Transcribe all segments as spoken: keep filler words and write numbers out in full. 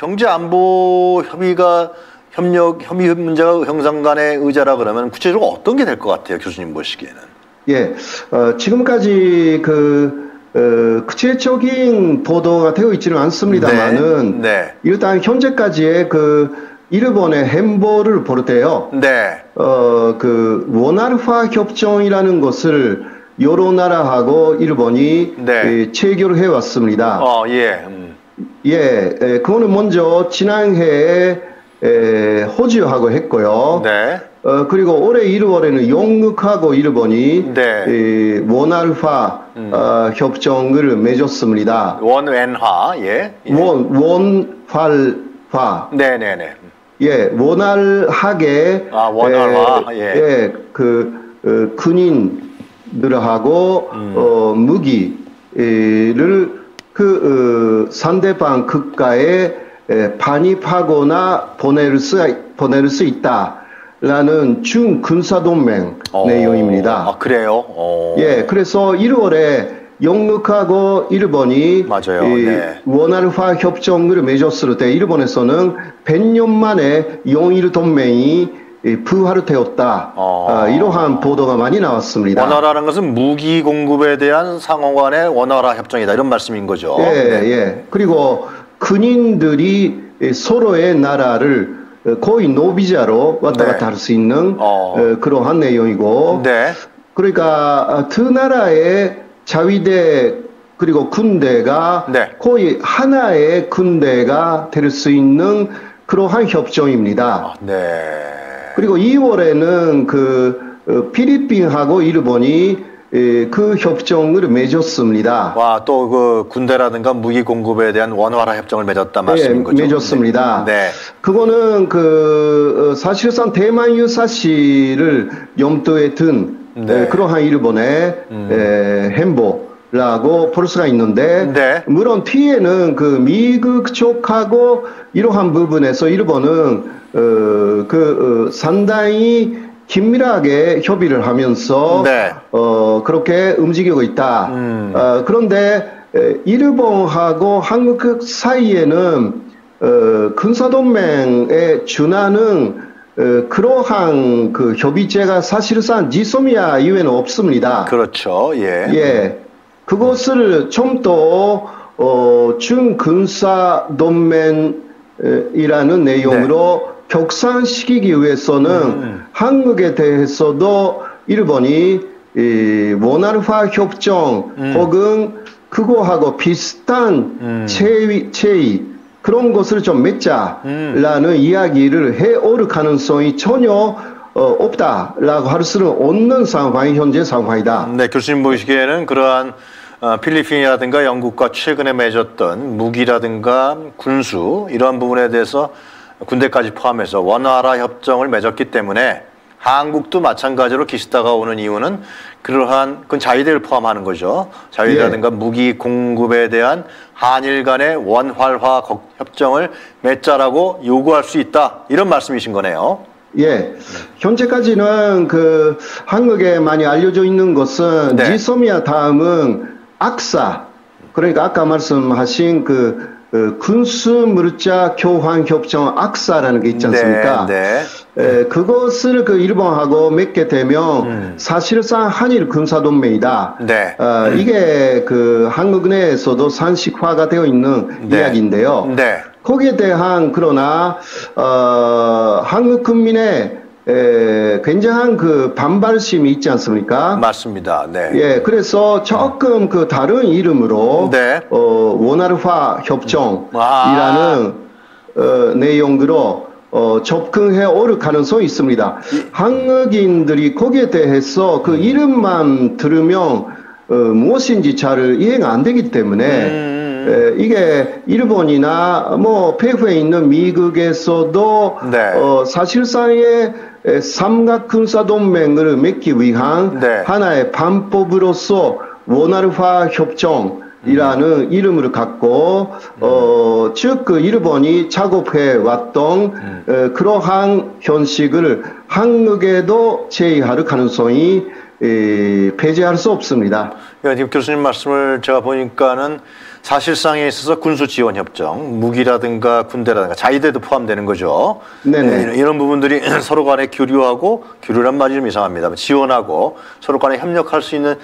경제 안보 협의가 협력 협의 문제가 형상 간의 의제라 그러면 구체적으로 어떤 게 될 것 같아요, 교수님 보시기에는? 예, 어, 지금까지 그 어, 구체적인 보도가 되어 있지는 않습니다만은 네, 네. 일단 현재까지의 그 일본의 행보를 볼 때요. 네. 어, 그 원알파 협정이라는 것을 여러 나라하고 일본이 네. 예, 체결을 해왔습니다. 어, 예. 음. 예, 에, 그거는 먼저 지난해에 에, 호주하고 했고요. 네. 어, 그리고 올해 일월에는 영국하고 일본이 네. 에, 원알파 음. 어, 협정을 맺었습니다. 원왼화, 예. 예. 원, 원활화. 네네네. 예, 원활하게. 아, 원활화, 에, 예. 예, 그, 어, 군인들하고, 음. 어, 무기를 그, 어, 상대방 국가에 에, 반입하거나 보낼 수, 보낼 수 있다라는 중군사동맹 어, 내용입니다. 아, 그래요? 어. 예, 그래서 일월에 영국하고 일본이 맞아요. 이 네. 원활화 협정을 맺었을 때 일본에서는 백 년 만에 영일 동맹이 부활되었다. 어. 어, 이러한 보도가 많이 나왔습니다. 원활화라는 것은 무기 공급에 대한 상호 간의 원활화 협정이다. 이런 말씀인 거죠. 예, 네. 예. 그리고 군인들이 서로의 나라를 거의 노비자로 왔다 갔다 네. 할 수 있는 어. 어, 그러한 내용이고, 네. 그러니까 두 나라의 자위대 그리고 군대가 네. 거의 하나의 군대가 될 수 있는 그러한 협정입니다. 아, 네. 그리고 이월에는 그 어, 필리핀하고 일본이 에, 그 협정을 맺었습니다. 와, 또 그 군대라든가 무기 공급에 대한 원활화 협정을 맺었다 말씀인 네, 거죠. 맺었습니다. 네. 그거는 그 어, 사실상 대만 유사시를 염두에 둔 네. 에, 그러한 일본의 음. 에, 행보라고 볼 수가 있는데, 네. 물론 뒤에는 그 미국 쪽하고 이러한 부분에서 일본은 어, 그 어, 상당히 긴밀하게 협의를 하면서 네. 어, 그렇게 움직이고 있다. 음. 어, 그런데 에, 일본하고 한국 사이에는 어, 군사동맹에 준하는 어, 그러한 그 협의체가 사실상 지소미아 이외에는 없습니다. 그렇죠. 예. 예, 그것을 좀 더 어, 중군사동맹이라는 내용으로 네. 격상시키기 위해서는 음. 한국에 대해서도 일본이 이 원활화 협정 음. 혹은 그거하고 비슷한 음. 체의, 체의 그런 것을 좀 맺자라는 음. 이야기를 해올 가능성이 전혀 어, 없다라고 할 수는 없는 상황이 현재 상황이다. 네, 교수님 보시기에는 그러한 어, 필리핀이라든가 영국과 최근에 맺었던 무기라든가 군수 이러한 부분에 대해서 군대까지 포함해서 원활화 협정을 맺었기 때문에 한국도 마찬가지로 기시다가 오는 이유는 그러한 그건 자위대를 포함하는 거죠. 자위대라든가 예. 무기 공급에 대한 한일 간의 원활화 협정을 맺자라고 요구할 수 있다. 이런 말씀이신 거네요. 예, 현재까지는 그 한국에 많이 알려져 있는 것은 네. 지소미아 다음은 악사, 그러니까 아까 말씀하신 그 어, 군수물자 교환 협정 악사라는 게 있지 않습니까? 네, 네. 에, 그것을 그 일본하고 맺게 되면 음. 사실상 한일 군사동맹이다. 네. 어, 음. 이게 그 한국 내에서도 상식화가 되어 있는 네. 이야기인데요. 네. 거기에 대한 그러나 어, 한국 국민의 에, 굉장한 그 반발심이 있지 않습니까? 맞습니다. 네. 예, 그래서 조금 그 다른 이름으로 네. 어, 원활화 협정이라는 아. 어, 내용으로 어, 접근해 올 가능성이 있습니다. 이, 한국인들이 거기에 대해서 그 이름만 들으면 어, 무엇인지 잘 이해가 안 되기 때문에 음. 에, 이게 일본이나 뭐 배후에 있는 미국에서도 네. 어, 사실상의 삼각군사동맹을 맺기 위한 네. 하나의 방법으로서 원활화 협정이라는 음. 이름을 갖고 음. 어, 즉 그 일본이 작업해 왔던 음. 어, 그러한 현식을 한국에도 제의할 가능성이 에, 배제할 수 없습니다. 지금 교수님 말씀을 제가 보니까는 사실상에 있어서 군수 지원 협정, 무기라든가 군대라든가 자위대도 포함되는 거죠. 네네. 네, 이런 부분들이 서로 간에 교류하고, 교류란 말이 좀 이상합니다. 지원하고 서로 간에 협력할 수 있는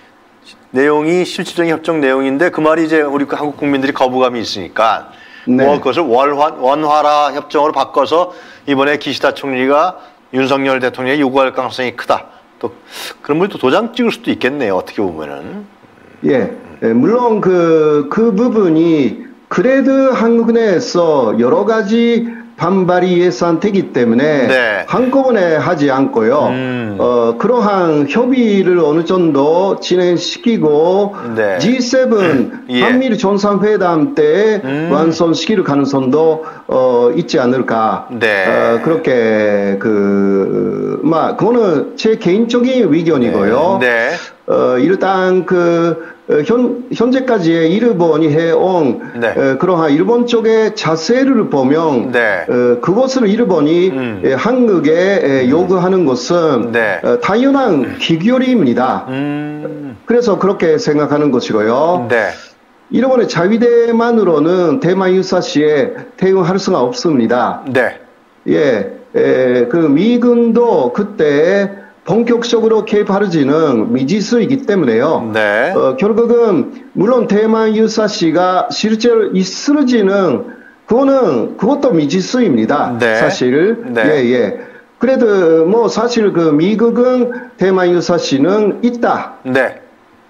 내용이 실질적인 협정 내용인데, 그 말이 이제 우리 한국 국민들이 거부감이 있으니까 네. 뭐 그것을 월화, 원활화 협정으로 바꿔서 이번에 기시다 총리가 윤석열 대통령이 요구할 가능성이 크다. 또 그런 분이 또 도장 찍을 수도 있겠네요. 어떻게 보면은. 예, 예, 물론 그, 그 부분이 그래도 한국 내에서 여러 가지 반발이 예상되기 때문에 네. 한꺼번에 하지 않고요. 음. 어, 그러한 협의를 어느 정도 진행시키고 네. 지 세븐 예. 한미일 정상회담 때 음. 완성시킬 가능성도 어, 있지 않을까. 네. 어, 그렇게 그, 막 그거는 제 개인적인 의견이고요. 네. 어, 일단 그 어, 현, 현재까지의 일본이 해온 네. 어, 그러한 일본 쪽의 자세를 보면 네. 어, 그것을 일본이 음. 에, 한국에 에, 요구하는 것은 네. 어, 당연한 기결입니다. 음. 그래서 그렇게 생각하는 것이고요. 네. 일본의 자위대만으로는 대만 유사시에 대응할 수가 없습니다. 네. 예, 에, 그 미군도 그때 본격적으로 개입하지는 미지수이기 때문에요. 네. 어, 결국은 물론 대만 유사시가 실제로 있을지는 그거는 그것도 미지수입니다. 네. 사실. 네. 예, 예. 그래도 뭐 사실 그 미국은 대만 유사시는 있다. 네.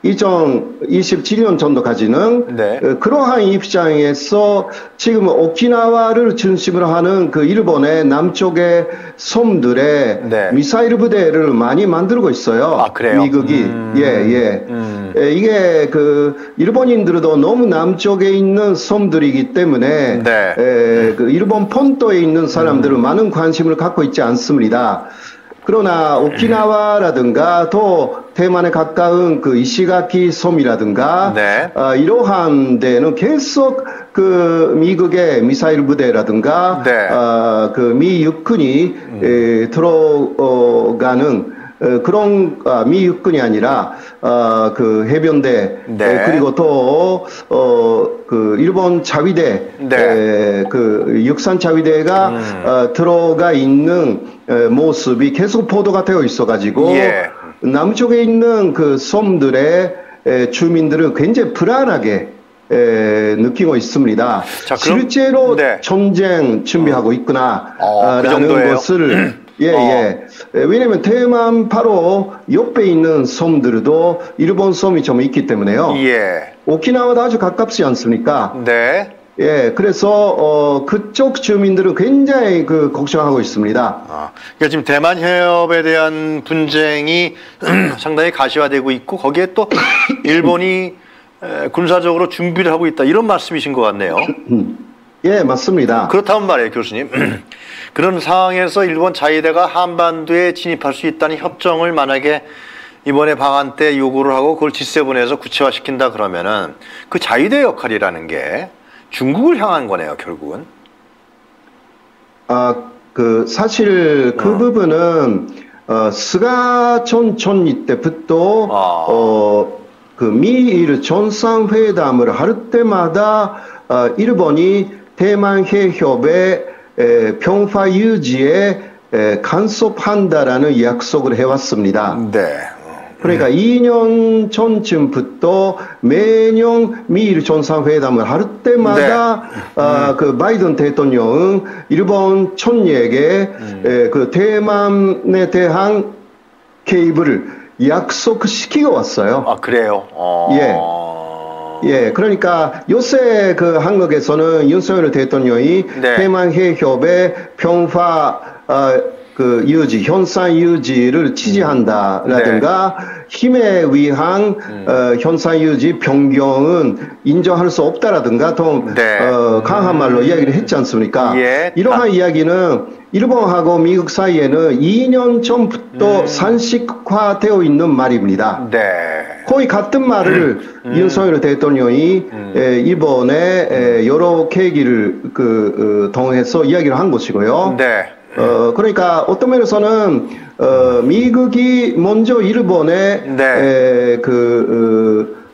이천이십칠 년 정도까지는 네. 어, 그러한 입장에서 지금 오키나와를 중심으로 하는 그 일본의 남쪽의 섬들의 네. 미사일 부대를 많이 만들고 있어요. 아, 그래요? 미국이. 음. 예, 예. 음. 에, 이게 그 일본인들도 너무 남쪽에 있는 섬들이기 때문에 네. 에, 그 일본 본토에 있는 사람들은 음. 많은 관심을 갖고 있지 않습니다. 그러나 오키나와라든가 또 대만에 가까운 그 이시가키 섬이라든가 네. 어, 이러한 데는 계속 그 미국의 미사일 부대라든가 네. 어, 그 미 육군이 음. 에, 들어가는 어, 그런 아, 미 육군이 아니라 어, 그 해병대 네. 에, 그리고 또 어, 그 일본 자위대 네. 에, 그 육산 자위대가 음. 어, 들어가 있는 에, 모습이 계속 보도가 되어 있어가지고 예. 남쪽에 있는 그 섬들의 에, 주민들은 굉장히 불안하게 에, 느끼고 있습니다. 자, 그럼- 실제로 네. 전쟁 준비하고 있구나 어, 그 라는 정도예요? 것을 예, 어. 예. 에, 왜냐면 대만 바로 옆에 있는 섬들도 일본 섬이 좀 있기 때문에요. 예. 오키나와도 아주 가깝지 않습니까? 네. 예, 그래서 어, 그쪽 주민들은 굉장히 그 걱정하고 있습니다. 아, 그러니까 지금 대만 해협에 대한 분쟁이 상당히 가시화되고 있고 거기에 또 일본이 에, 군사적으로 준비를 하고 있다 이런 말씀이신 것 같네요. 예, 맞습니다. 그렇다면 말이에요, 교수님. 그런 상황에서 일본 자위대가 한반도에 진입할 수 있다는 협정을 만약에 이번에 방한 때 요구를 하고 그걸 지 세븐에서 구체화시킨다 그러면은 그 자위대 역할이라는 게 중국을 향한 거네요, 결국은. 아, 그 사실 그 어. 부분은 어, 스가 전 총리 때부터 아. 어, 그 미일 정상회담을 할 때마다 어, 일본이 대만 해협의 에, 평화 유지에 에, 간섭한다라는 약속을 해왔습니다. 네. 그러니까 이 년 전쯤부터 매년 미일 정상회담을 할 때마다 네. 아, 그 바이든 대통령은 일본 총리에게 음. 에, 그 대만에 대한 개입을 약속시키고 왔어요. 아, 그래요? 어... 예, 그러니까 요새 그 한국에서는 윤석열 대통령이 네. 대만 해협의 평화 어, 그 유지, 현상 유지를 지지한다라든가 힘에 의한 음. 어, 현상 유지 변경은 인정할 수 없다라든가 좀 네. 어, 강한 말로 이야기를 했지 않습니까? 예. 이러한 아. 이야기는 일본하고 미국 사이에는 이 년 전부터 음. 산식화되어 있는 말입니다. 네. 거의 같은 말을 음. 윤석열 대통령이 음. 에, 이번에 에, 여러 계기를 그 어, 통해서 이야기를 한 것이고요. 네. 어, 그러니까 어떤 면에서는 어, 미국이 먼저 일본에 네. 에, 그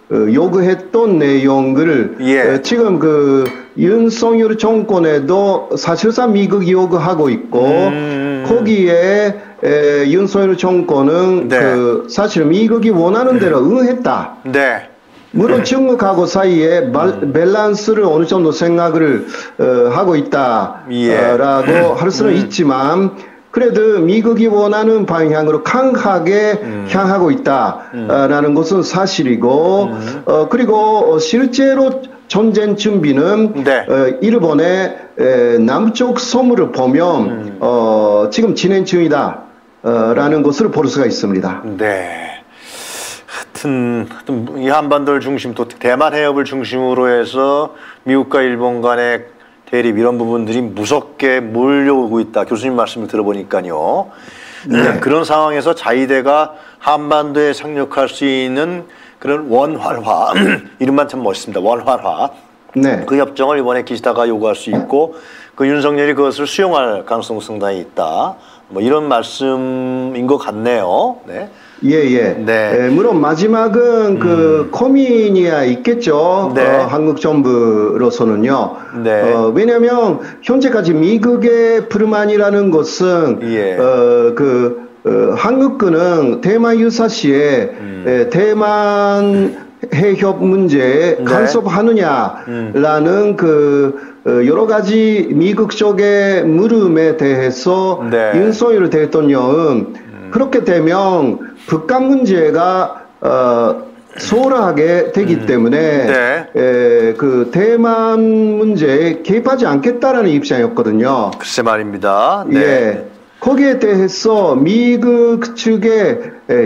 어, 요구했던 내용을 예. 어, 지금 그 윤석열 정권에도 사실상 미국이 요구하고 있고 음. 거기에 에, 윤석열 정권은 네. 그 사실 미국이 원하는 대로 응했다. 네. 물론 중국하고 사이에 발, 밸런스를 어느 정도 생각을 어, 하고 있다라고 예. 할 수는 음. 있지만 그래도 미국이 원하는 방향으로 강하게 음. 향하고 있다라는 음. 것은 사실이고 음. 어, 그리고 실제로 전쟁 준비는 네. 어, 일본의 에, 남쪽 섬을 보면 음. 어, 지금 진행 중이다 어, 라는 것을 볼 수가 있습니다. 네. 하여튼 이 한반도를 중심 또 대만 해협을 중심으로 해서 미국과 일본 간의 대립 이런 부분들이 무섭게 몰려오고 있다. 교수님 말씀을 들어보니까요. 네. 그런 상황에서 자위대가 한반도에 상륙할 수 있는 그런 원활화 이름만 참 멋있습니다. 원활화. 네. 그 협정을 이번에 기시다가 요구할 수 있고 그 윤석열이 그것을 수용할 가능성 상당히 있다. 뭐 이런 말씀인 것 같네요. 네. 예, 예. 네. 에, 물론 마지막은 음. 그 고민이야 있겠죠. 네. 어, 한국 정부로서는요. 네. 어, 왜냐하면 현재까지 미국의 불만이라는 것은 예. 어, 그 어, 한국군은 대만 유사시에 음. 에, 대만 해협 문제에 네. 간섭하느냐라는 음. 그 어, 여러 가지 미국 쪽의 물음에 대해서 네. 윤석열 대통령은 음. 그렇게 되면 북한 문제가 어, 소홀하게 되기 음. 때문에 네. 에, 그 대만 문제에 개입하지 않겠다라는 입장이었거든요. 글쎄 말입니다. 네. 예. 거기에 대해서 미국 측의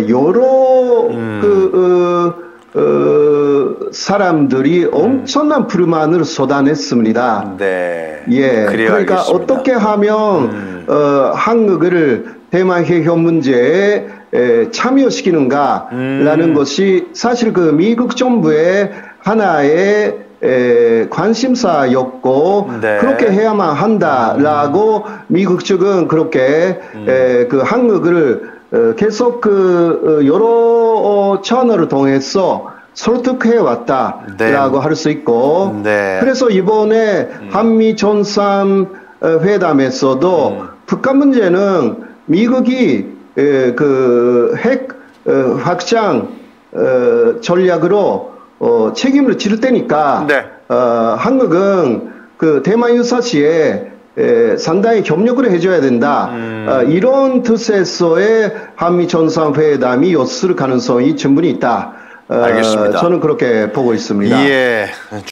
여러 음. 그 어, 어, 사람들이 음. 엄청난 불만을 쏟아냈습니다. 네. 예. 그러니까 알겠습니다. 어떻게 하면 음. 어, 한국을 대만 해협 문제에 에, 참여시키는가라는 음. 것이 사실 그 미국 정부의 하나의 에, 관심사였고 네. 그렇게 해야만 한다라고 음. 미국 측은 그렇게 음. 에, 그 한국을 어, 계속 그 어, 여러 어, 채널을 통해서 설득해 왔다라고 네. 할 수 있고 네. 그래서 이번에 음. 한미 정상 회담에서도 음. 북한 문제는 미국이 에, 그 핵 어, 확장 어, 전략으로 어, 책임을 질 테니까 네. 어, 한국은 그 대만 유사시에 에, 상당히 협력을 해줘야 된다. 음. 어, 이런 뜻에서의 한미 정상회담이 였을 가능성이 충분히 있다. 어, 알겠습니다. 저는 그렇게 보고 있습니다. 예.